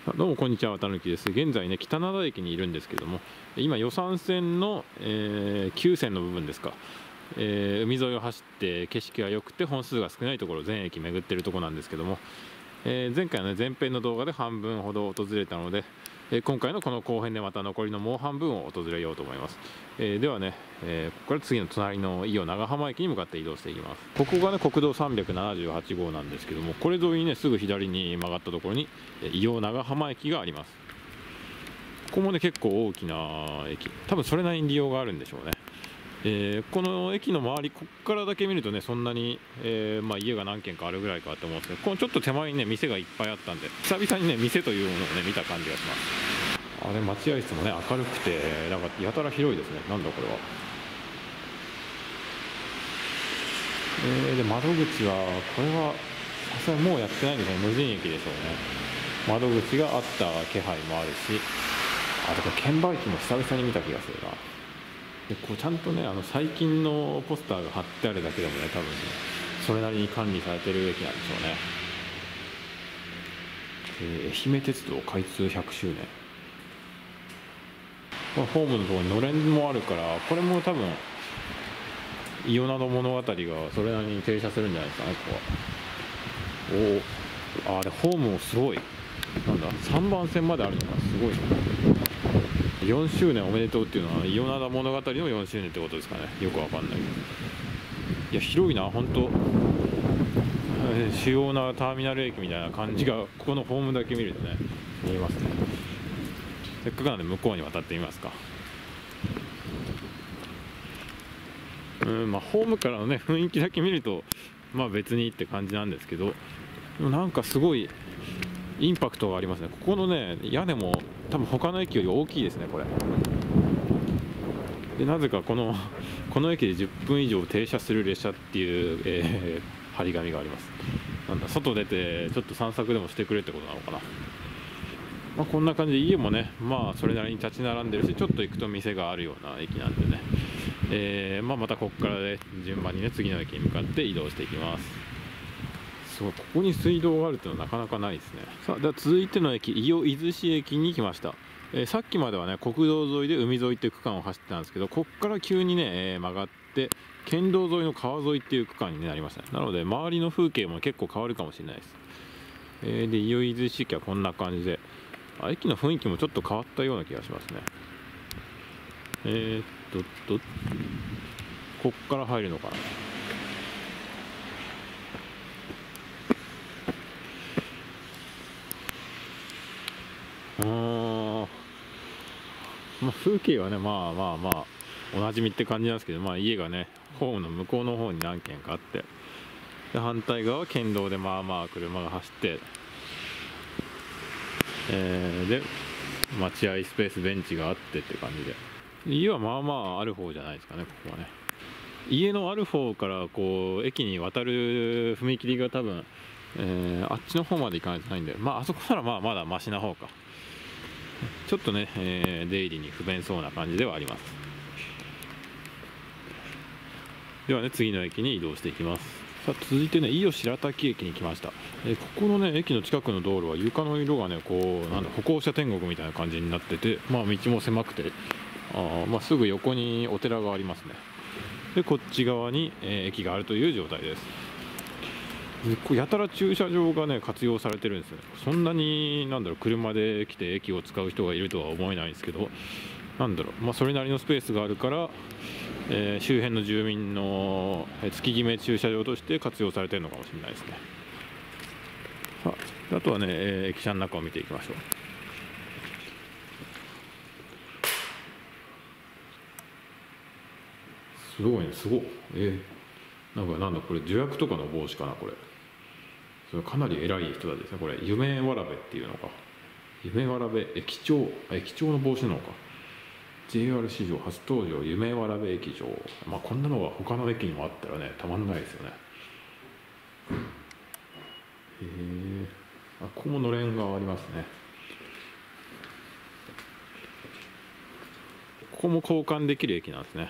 どうもこんにちは、綿貫です。現在ね、北灘駅にいるんですけども、今、予算線の、9線の部分ですか、海沿いを走って景色が良くて本数が少ないところ、全駅巡っているところなんですけども、前回の、ね、前編の動画で半分ほど訪れたので、今回のこの後編でまた残りのもう半分を訪れようと思います。ではね、ここから次の隣の伊予長浜駅に向かって移動していきます。ここがね、国道378号なんですけども、これ沿いにね、すぐ左に曲がったところに伊予長浜駅があります。ここもね、結構大きな駅、多分それなりに利用があるんでしょうね。この駅の周り、ここからだけ見るとね、そんなに、家が何軒かあるぐらいかと思うんですけど、このちょっと手前にね、店がいっぱいあったんで、久々にね、店というものをね、見た感じがします。あれ、待合室もね、明るくて、なんかやたら広いですね。なんだこれは。で、窓口は、これは、さすがにもうやってないんですね。無人駅でしょうね。窓口があった気配もあるし、あ、だから券売機も久々に見た気がするな。でこうちゃんとね、最近のポスターが貼ってあるだけでもね、多分ね、それなりに管理されてる駅なんでしょうね。愛媛鉄道開通100周年。ホームのところにのれんもあるから、これも多分伊予など物語がそれなりに停車するんじゃないですかね、ここは。でホームもすごい、なんだ、3番線まであるのか、すごいな。4周年おめでとうっていうのは伊予灘物語の4周年ってことですかね。よくわかんないけど、いや広いな、本当主要なターミナル駅みたいな感じがここのホームだけ見るとね、見えますね。せっかくなんで向こうに渡ってみますか。ホームからのね、雰囲気だけ見ると別にって感じなんですけど、でもなんかすごいインパクトがありますね。ここのね、屋根も多分他の駅より大きいですね、これ。でなぜかこの駅で10分以上停車する列車っていう、張り紙があります。なんだ、外出てちょっと散策でもしてくれってことなのかな。こんな感じで家もね、それなりに立ち並んでるし、ちょっと行くと店があるような駅なんでね、またここからね、順番にね、次の駅に向かって移動していきます。そう、ここに水道があるっていうのはなかなかないですね。さあ、では続いての駅、伊予伊豆市駅に来ました。さっきまではね、国道沿いで海沿いっていう区間を走ってたんですけど、ここから急にね、曲がって県道沿いの川沿いっていう区間になりましたね。なので周りの風景も結構変わるかもしれないです。で伊予伊豆市駅はこんな感じで、駅の雰囲気もちょっと変わったような気がしますね。こっから入るのかな。風景はね、おなじみって感じなんですけど、家がね、ホームの向こうの方に何軒かあって、で反対側は県道で車が走って、で待合スペースベンチがあってって感じで、家はある方じゃないですかね、ここはね。家のある方からこう駅に渡る踏切が多分、あっちの方まで行かないとないんで、あそこならまだマシな方か。ちょっとね、出入りに不便そうな感じではあります。ではね、次の駅に移動していきます。さあ、続いてね、伊予白滝駅に来ました。ここのね、駅の近くの道路は床の色がね、歩行者天国みたいな感じになってて、道も狭くて、すぐ横にお寺がありますね。でこっち側に、駅があるという状態です。やたら駐車場がね活用されてるんですよね。そんなに車で来て駅を使う人がいるとは思えないんですけど、それなりのスペースがあるから、周辺の住民の月決め駐車場として活用されてるのかもしれないですね。あとはね、駅舎の中を見ていきましょう。すごいね、すごい。これ助役とかの帽子かな、これ。それかなり偉い人だですね、これ。夢わらべっていうのか。夢わらべ駅長、駅長の帽子なのか。JR 史上初登場、夢わらべ駅長。こんなのが他の駅にもあったらね、たまんないですよね。ここものれんがありますね。ここも交換できる駅なんですね。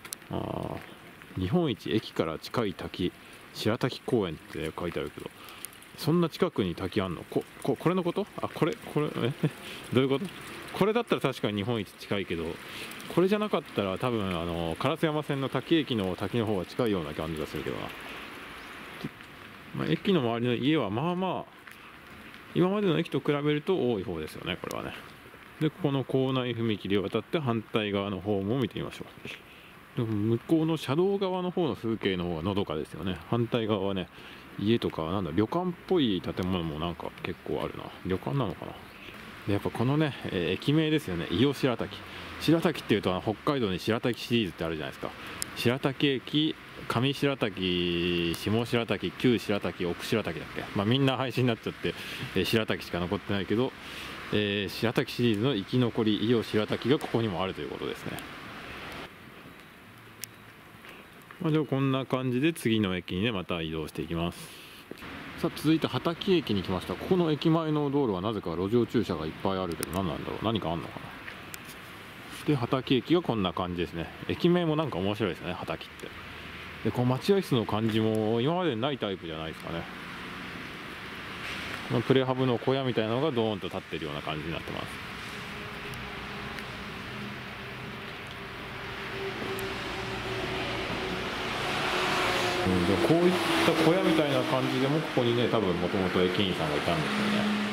日本一駅から近い滝、白滝公園って書いてあるけど、 そんな近くに滝あんの？これのこと？あ、これどういうこと？これだったら確かに日本一近いけど、これじゃなかったら多分烏山線の滝駅の滝の方が近いような感じがするけどな。まあ、駅の周りの家はまあまあ今までの駅と比べると多い方ですよね、これはね。でこの構内踏切を渡って反対側のホームを見てみましょう。でも向こうの車道側の方の風景の方がのどかですよね。反対側はね、家とかなんだ旅館っぽい建物もなんか結構あるな。旅館なのかな。でやっぱこのね、駅名ですよね。伊予白滝。白滝っていうと北海道に白滝シリーズってあるじゃないですか。白滝駅、上白滝、下白滝、旧白滝、奥白滝だっけ。まあみんな廃止になっちゃって、白滝しか残ってないけど、白滝シリーズの生き残り伊予白滝がここにもあるということですね。まあ、ではこんな感じで次の駅にねまた移動していきます。さあ続いて畑駅に来ました。ここの駅前の道路はなぜか路上駐車がいっぱいあるけど何なんだろう。何かあんのかな。で畑駅がこんな感じですね。駅名もなんか面白いですね、畑って。でこの待合室の感じも今までにないタイプじゃないですかね。プレハブの小屋みたいなのがドーンと立ってるような感じになってます。でこういった小屋みたいな感じでもここにね多分もともと駅員さんがいたんですよね。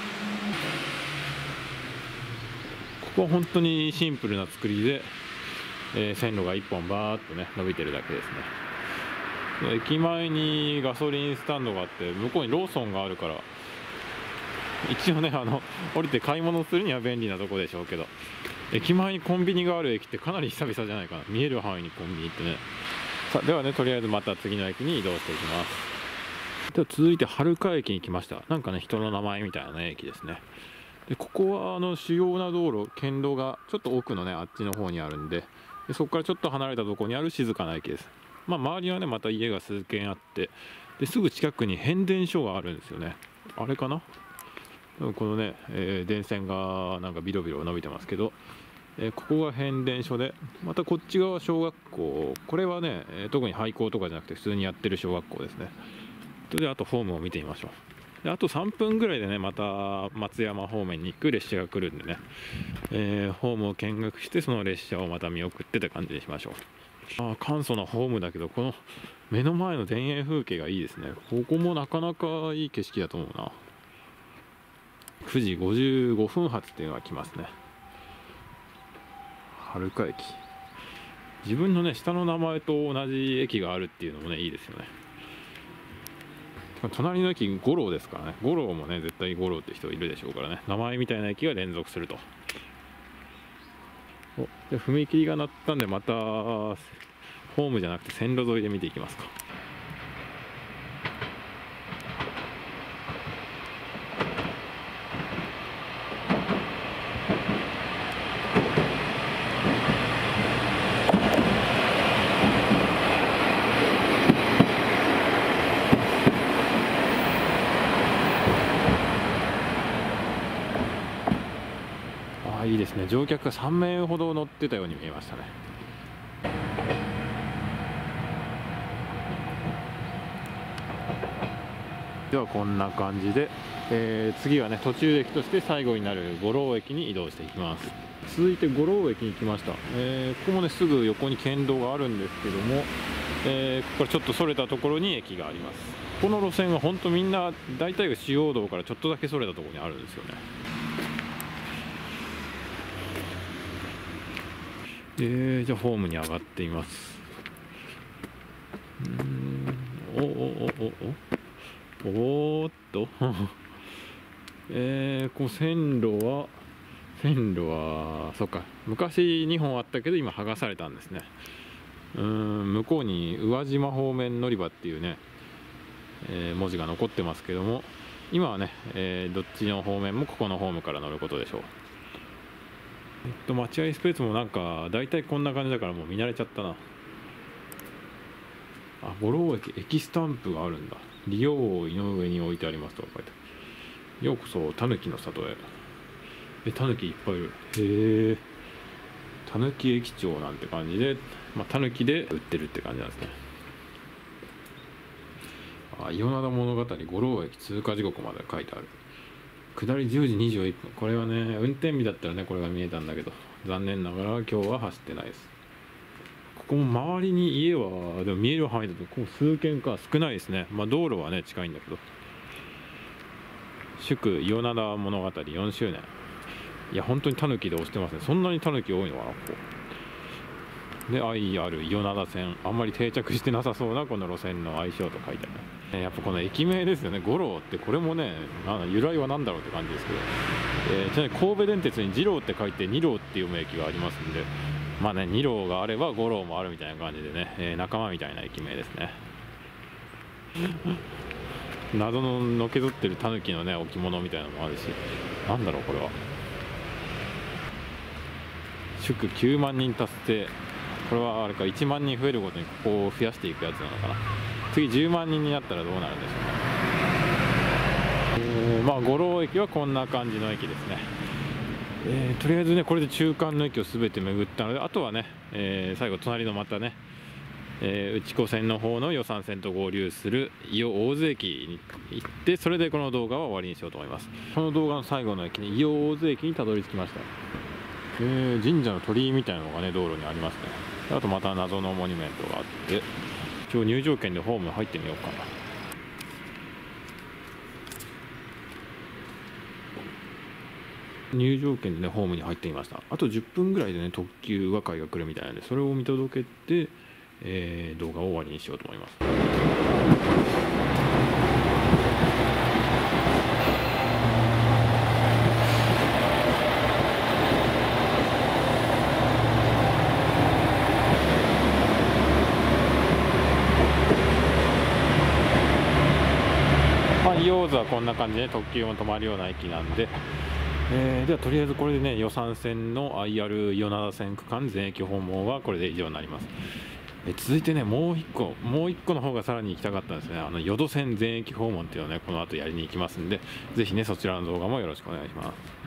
ここは本当にシンプルな作りで、線路が1本バーっとね伸びてるだけですね。駅前にガソリンスタンドがあって向こうにローソンがあるから一応ね降りて買い物するには便利なとこでしょうけど、駅前にコンビニがある駅ってかなり久々じゃないかな。見える範囲にコンビニってね。さあではね、とりあえずまた次の駅に移動していきます。では続いて春川駅に来ました。なんかね人の名前みたいなね駅ですね。でここは主要な道路、県道がちょっと奥のねあっちの方にあるんで、そこからちょっと離れたところにある静かな駅です。まあ周りはねまた家が数軒あって、ですぐ近くに変電所があるんですよね。あれかな。このね、電線がなんかビロビロ伸びてますけど、ここが変電所で、またこっち側小学校。これはね、特に廃校とかじゃなくて普通にやってる小学校ですね。それであとホームを見てみましょう。であと3分ぐらいでねまた松山方面に行く列車が来るんでね、ホームを見学してその列車をまた見送ってって感じにしましょう。簡素なホームだけどこの目の前の田園風景がいいですね。ここもなかなかいい景色だと思うな。9時55分発っていうのが来ますね。春川駅。自分のね下の名前と同じ駅があるっていうのもねいいですよね。隣の駅五郎ですからね。五郎もね絶対五郎って人いるでしょうからね。名前みたいな駅が連続すると。で踏切が鳴ったんでまたホームじゃなくて線路沿いで見ていきますか。いいですね。乗客が3名ほど乗ってたように見えましたね。ではこんな感じで、次はね途中駅として最後になる五郎駅に移動していきます。続いて五郎駅に来ました。ここもねすぐ横に県道があるんですけども、ここからちょっとそれたところに駅があります。この路線は本当みんな大体が主要道からちょっとだけそれたところにあるんですよね。じゃあホームに上がってみます。おっとこう線路はそっか、昔2本あったけど今剥がされたんですね。向こうに宇和島方面乗り場っていうね、文字が残ってますけども、今はね、どっちの方面もここのホームから乗ることでしょう。待合スペースもなんか大体こんな感じだからもう見慣れちゃったな。五郎駅スタンプがあるんだ。利用井上に置いてありますとか書いてある。ようこそたぬきの里へ。たぬきいっぱいいる。へえ。たぬき駅長なんて感じで、たぬきで売ってるって感じなんですね。 伊予灘物語五郎駅通過時刻まで書いてある。下り10時21分。これはね、運転日だったらねこれが見えたんだけど、残念ながら今日は走ってないです。ここも周りに家はでも見える範囲だとこう数軒か少ないですね。道路はね近いんだけど。祝伊予灘物語4周年。いや本当にタヌキで押してますね。そんなにタヌキ多いのかなここで。愛ある伊予灘線、あんまり定着してなさそうなこの路線の愛称と書いてある。やっぱこの駅名ですよね。五郎ってこれもね由来は何だろうって感じですけど、ちなみに神戸電鉄に二郎って書いて二郎って読む駅がありますんで、二郎があれば五郎もあるみたいな感じでね、仲間みたいな駅名ですね。謎ののけぞってるタヌキのね置物みたいなのもあるし、なんだろうこれは。祝9万人達成。これはあれか、1万人増えるごとにここを増やしていくやつなのかな。次10万人になったらどうなるんでしょうね。五郎駅はこんな感じの駅ですね。とりあえずねこれで中間の駅を全て巡ったので、あとはね、最後隣のまたね、内子線の方の予算線と合流する伊予大洲駅に行って、それでこの動画は終わりにしようと思います。この動画の最後の駅に伊予大洲駅にたどり着きました。神社の鳥居みたいなのがね道路にありますね。あとまた謎のモニュメントがあって、一応入場券でホーム入ってみようかな。入場券でねホームに入ってみました。あと10分ぐらいでね特急和解が来るみたいなので、それを見届けて、動画を終わりにしようと思います。伊予大洲はこんな感じで特急も止まるような駅なんで、ではとりあえずこれでね予算線の IR 伊予灘線区間全駅訪問はこれで以上になります。続いてねもう一個の方がさらに行きたかったんですね。淀線全駅訪問っていうのをねこの後やりに行きますんで、ぜひねそちらの動画もよろしくお願いします。